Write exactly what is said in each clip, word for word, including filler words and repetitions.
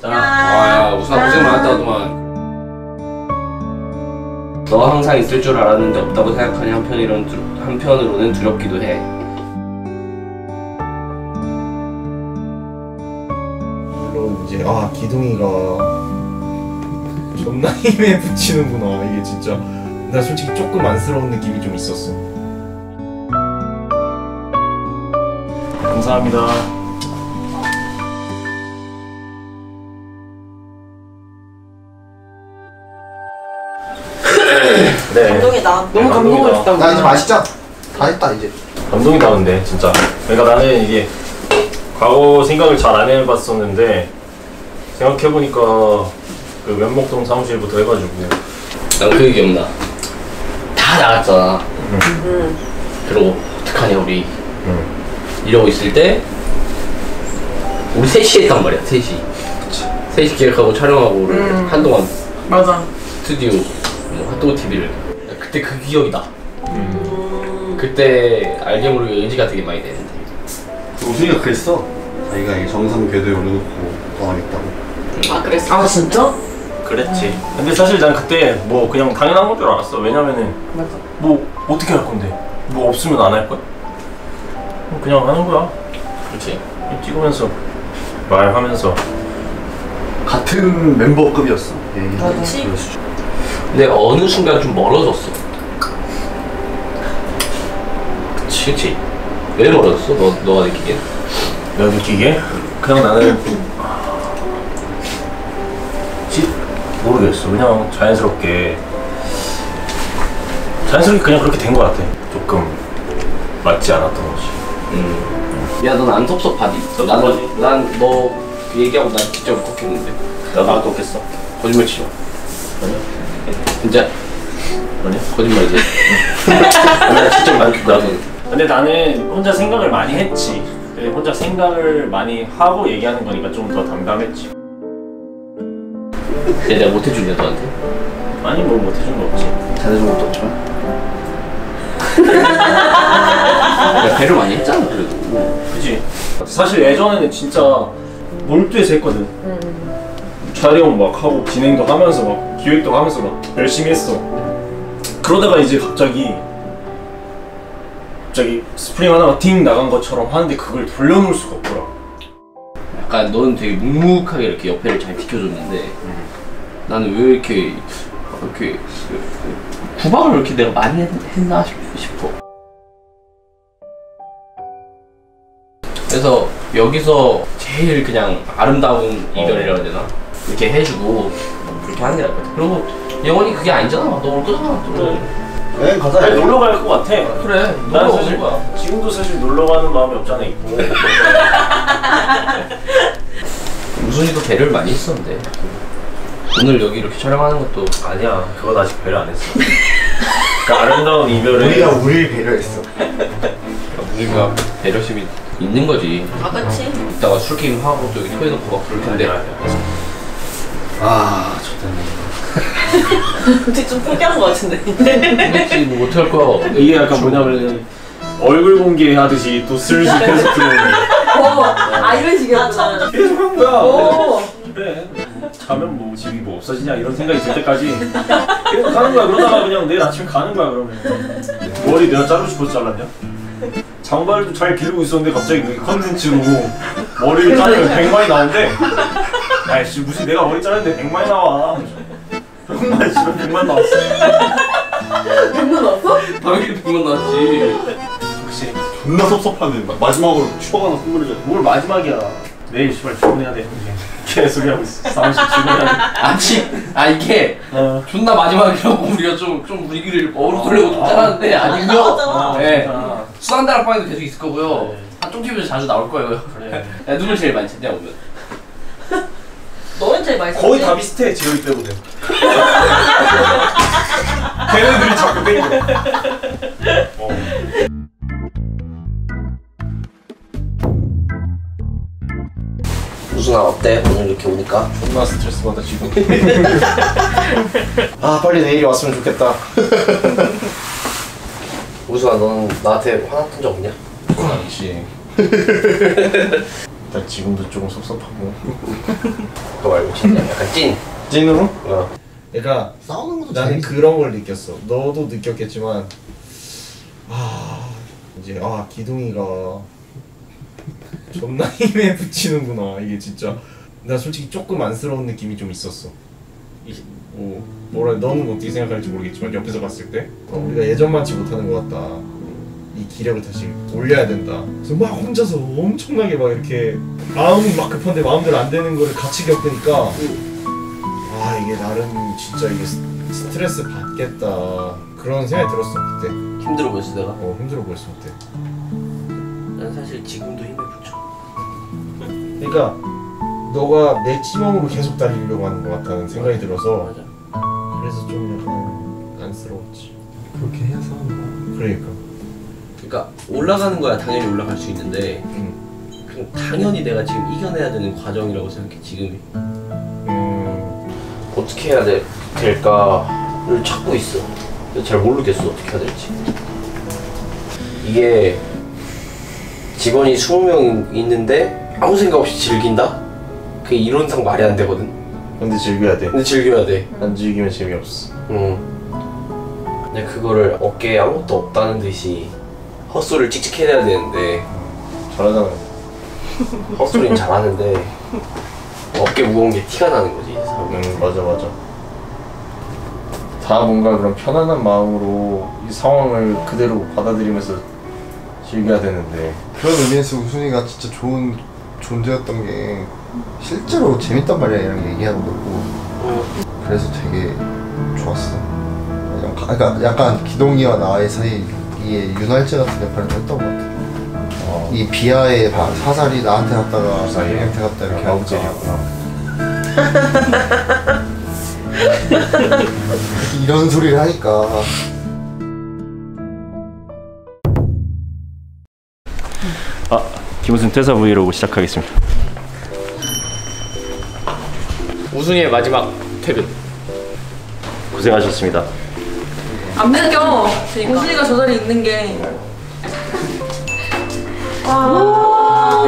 와, 우수아 고생 많았다더만. 너 항상 있을 줄 알았는데 없다고 생각하니 한편으로는, 두, 한편으로는 두렵기도 해. 물론 이제 아 기둥이가 존나 힘에 붙이는구나. 이게 진짜 나 솔직히 조금 안쓰러운 느낌이 좀 있었어. 감사합니다. 네. 감동이다. 너무 감동을 줬다. 나 이제 맛있자. 다 했다 이제. 감동이다 근데 진짜. 그러니까 나는 이게 과거 생각을 잘 안 해봤었는데 생각해보니까 그 면목동 사무실부터 해가지고 난 그게 기억나. 다 나갔잖아. 응. 그러고 어떡하냐 우리. 응. 이러고 있을 때 우리 셋이 했단 말이야. 셋이. 그치. 셋이 기획하고 촬영하고를 음. 한동안. 맞아. 스튜디오 뭐 핫도그 티비를. 그때 그 기억이 나. 음. 그때 알게 모르게 의지가 되게 많이 되는데. 우승이가 그랬어. 자기가 이 정상 궤도에 올려놓고 떠나겠다고. 아 그랬어? 아 진짜? 그랬지. 근데 사실 난 그때 뭐 그냥 당연한 건 줄 알았어. 왜냐면은 맞아. 뭐 어떻게 할 건데? 뭐 없으면 안 할 거야? 그냥 하는 거야. 그렇지. 찍으면서 말하면서 같은 멤버급이었어. 그렇지. 근데 어느 순간 좀 멀어졌어. 그치? 그치? 왜 멀어졌어? 너, 너가 느끼기엔? 내가 느끼기에? 그냥 나는 지, 모르겠어. 그냥 자연스럽게 자연스럽게 그냥 그렇게 된 것 같아. 조금 맞지 않았던 거지. 음. 야, 넌 안 섭섭하니? 난, 난 너 얘기하고 난 진짜 울컥했는데. 나도 안 떴겠어. 거짓말 치지 마. 아니야? 진짜? 아니야? 거짓말이지. 나 진짜 많이 나도. 근데 나는 혼자 생각을 많이 했지. 그래, 혼자 생각을 많이 하고 얘기하는 거니까 좀 더 담담했지. 근데 내가 못해주냐 너한테? 아니 뭐 못해준 거 없지. 잘해준 것도 없지만. 야, 배려 많이 했잖아 그래도. 그지. 사실 예전에는 진짜 몰두해서 했거든. 음. 촬영 막 하고 진행도 하면서 막 기획도 하면서 막 열심히 했어. 그러다가 이제 갑자기 갑자기 스프링 하나가 띵 나간 것처럼 하는데 그걸 돌려놓을 수가 없더라. 약간 너는 되게 묵묵하게 이렇게 옆에를 잘 지켜줬는데 음. 나는 왜 이렇게 이렇게 구박을 이렇게 내가 많이 했, 했나 싶어. 그래서 여기서 제일 그냥 아름다운 이별이라고 해야 되나? 이렇게 해주고 그렇게 하는 게 나을 것 같아. 그리고 영원히 그게 아니잖아. 너 올 거잖아. 그래. 네 가자. 아니, 놀러 갈 것 같아. 그래. 난 사실 거야. 지금도 사실 놀러 가는 마음이 없잖아 있고. 우순이도 배려를 많이 했었는데 오늘 여기 이렇게 촬영하는 것도 아니야. 그건 아직 배려 안 했어. 그 아름다운 이별을 우리가 우리를 배려했어. 우리가 배려심이 있는 거지. 아 그치. 이따가 술 게임 하고 또 여기 토해놓고 막 그럴 텐데. 아 좋다네. 근데 좀 포기한 거 같은데. 그렇지 뭐 어떡할 거야. 이게 약간 뭐냐면 얼굴 공개하듯이 또 슬슬 계속 들어오는 어, 아 이런 식이었구나. 계속 한 거야. 오. 그래. 자면 뭐 집이 뭐 없어지냐 이런 생각이 들 때까지 계속 가는 거야. 그러다가 그냥 내일 아침에 가는 거야. 그러면 머리 내가 자르고 싶어서 잘랐냐? 장발도 잘 기르고 있었는데 갑자기 그 컨텐츠로 머리를 자르면 백만이 나오는데 아이씨 무슨 내가 머리 자르는데 백만이 나와. 백만 씨발 백만 나왔어. 백만 왔어? 당연히 백만 나왔지. 혹시 존나 섭섭하네. 마지막으로 추억 하나 선물해줘. 뭘 마지막이야. 내일 씨발 출근해야 돼. 개소리 하고 있어. 사무실 출근해야 돼. 아니, 아 이게 어. 존나 마지막이라고 우리가 좀, 좀 분위기를 어그로 돌리고 좀 짜놨는데 아니고요. 맞아. 네. 아, 수산다락 방에도 계속 있을 거고요. 네. 한쪽집에서 자주 나올 거예요. 그래. 야, 누굴 제일 많이 찾냐 오면? 너는 제일 많이 썼지? 거의 다 비슷해. 지효이 빼고는. 걔네들이 자꾸 땡겨. 어. 우순아 어때? 오늘 이렇게 오니까? 존나 스트레스 받아 지금. 아 빨리 내일이 왔으면 좋겠다. 우순아 너는 나한테 화났던 적 없냐? 많지. 나 지금도 조금 섭섭하고. 그거 말고 진짜 약간 찐. 찐으로? 어. 그러니까 싸우는 것도 나는 재밌어. 그런 걸 느꼈어. 너도 느꼈겠지만 아 이제 아 기둥이가 존나 힘에 붙이는구나. 이게 진짜 나 솔직히 조금 안쓰러운 느낌이 좀 있었어. 이, 뭐 뭐라 너는 어떻게 생각할지 모르겠지만 옆에서 봤을 때 어, 우리가 예전만치 못하는 것 같다. 이 기력을 다시 올려야 된다. 그래서 막 혼자서 엄청나게 막 이렇게 마음은 막 급한데 마음대로 안 되는 거를 같이 겪으니까 아 이게 나름 진짜 이게 스트레스 받겠다 그런 생각이 들었어 그때. 힘들어 보였어 내가? 어 힘들어 보였어 그때. 난 사실 지금도 힘에 붙여. 그러니까 너가 맥시멈으로 계속 달리려고 하는 것 같다는 생각이 들어서 맞아. 그래서 좀 약간 안쓰러웠지. 그렇게 해야 싸우는 거야. 그러니까. 그러니까 올라가는 거야 당연히 올라갈 수 있는데 음. 그냥 당연히 내가 지금 이겨내야 되는 과정이라고 생각해 지금이. 음. 어떻게 해야 돼, 될까를 찾고 있어. 근데 잘 모르겠어 어떻게 해야 될지. 이게 직원이 스무 명 있는데 아무 생각 없이 즐긴다? 그게 이론상 말이 안 되거든. 근데 즐겨야 돼. 근데 즐겨야 돼. 안 즐기면 재미없어. 응. 근데 그거를 어깨에 아무것도 없다는 듯이 헛소리를 찍찍 해야 되는데 잘하잖아. 헛소리는 잘하는데 어깨 무거운 게 티가 나는 거지. 응 맞아 맞아. 다 뭔가 그런 편안한 마음으로 이 상황을 그대로 받아들이면서 즐겨야 되는데. 그런 의미에서 우순이가 진짜 좋은 존재였던 게 실제로 재밌단 말이야 얘랑 얘기하는 거 보고. 그래서 되게 좋았어. 약간, 그러니까 약간 기동이와 나의 사이에 윤활제 같은 역할을 했던 것 같아. 어. 이 비하의 바- 사살이 나한테 갔다가 사이에? 얘한테 갔다 이렇게 하고 아우젤이었구나. 이런 소리를 하니까. 아 김우순 퇴사 브이로그 시작하겠습니다. 우승의 마지막 퇴근. 고생하셨습니다. 안 느껴. 고순이가 저 자리에 있는 게. 와.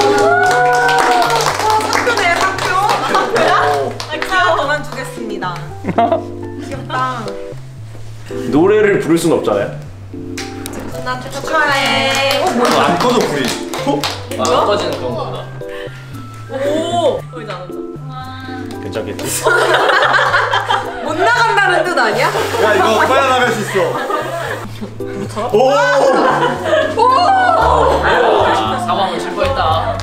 학교네 학교. 학교야? 학교 그만두겠습니다. 귀엽다. 노래를 부를 순 없잖아요. 나 축하해. 어 뭐야? 안 꺼져 불이. 아, 꺼지는 그런 거구나. 오. 보이지 않았죠? 괜찮겠지? 못 나간다는 뜻 아니야? 야 이거 빨리 나갈 수 있어. 아, 사과문 칠 뻔했다.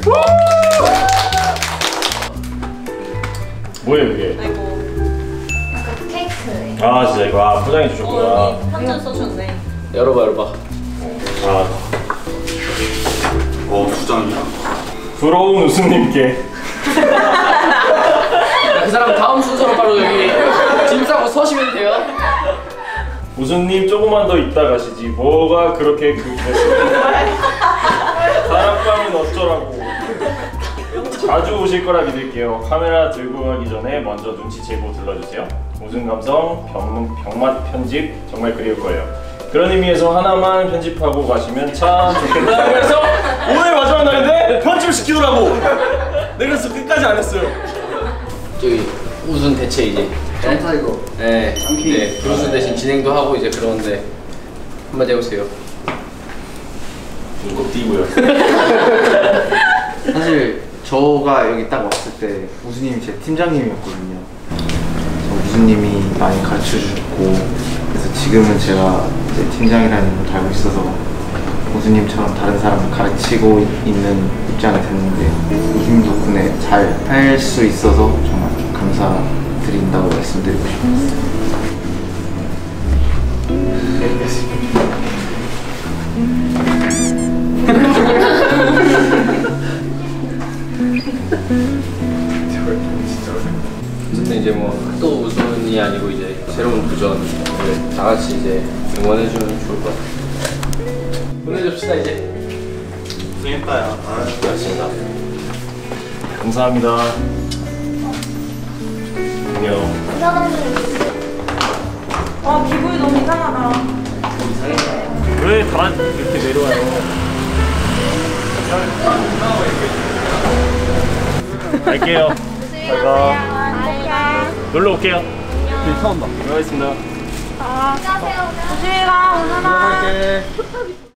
뭐예요 이게? 아이고. 케이크. 아 진짜 이거 아, 포장해 주셨구나. 어, 한잔 써줬네. 열어봐, 열어봐. 아 어 두 장이야. 부러운 우수님께 야, 그 사람 다음 순서로 바로 여기 짐 싸고 서시면 돼요. 우수님 조금만 더 있다 가시지. 뭐가 그렇게 급했어요? 다락방은 어쩌라고. 자주 오실 거라 믿을게요. 카메라 들고 가기 전에 먼저 눈치채고 들러주세요. 우승 감성, 병, 병맛 편집 정말 그리울 거예요. 그런 의미에서 하나만 편집하고 가시면 참 좋겠다. 그래서 오늘 마지막 날인데 편집 시키더라고. 내가 그래서 끝까지 안 했어요. 저기 우승 대체 이제. 점사 이거. 네. 네. 우승 대신 진행도 하고 이제 그러는데 한마디 해보세요. 눈곱 띄고요. 사실 저가 여기 딱 왔을 때 우수님이 제 팀장님이었거든요. 그래서 우수님이 많이 가르쳐주셨고 그래서 지금은 제가 제 팀장이라는 걸 알고 있어서 우수님처럼 다른 사람을 가르치고 있는 입장이 됐는데 우수님 덕분에 잘 할 수 있어서 정말 감사드린다고 말씀드리고 싶습니다. 어쨌든 이제 뭐 또 우승이 아니고 이제 새로운 도전을 다 같이 이제 응원해주면 좋을 것 같아요. 보내줍시다 이제. 고생했다 야. 아, 고맙습니다. 감사합니다. 안녕. 아 기분이 너무 이상하다. 왜 다 이렇게 내려와요? 갈게요. 조심히 가세요. 안녕. 놀러 올게요. 네, 차 온다. 들어가겠습니다. 조심히 가, 오늘아. 들어갈게.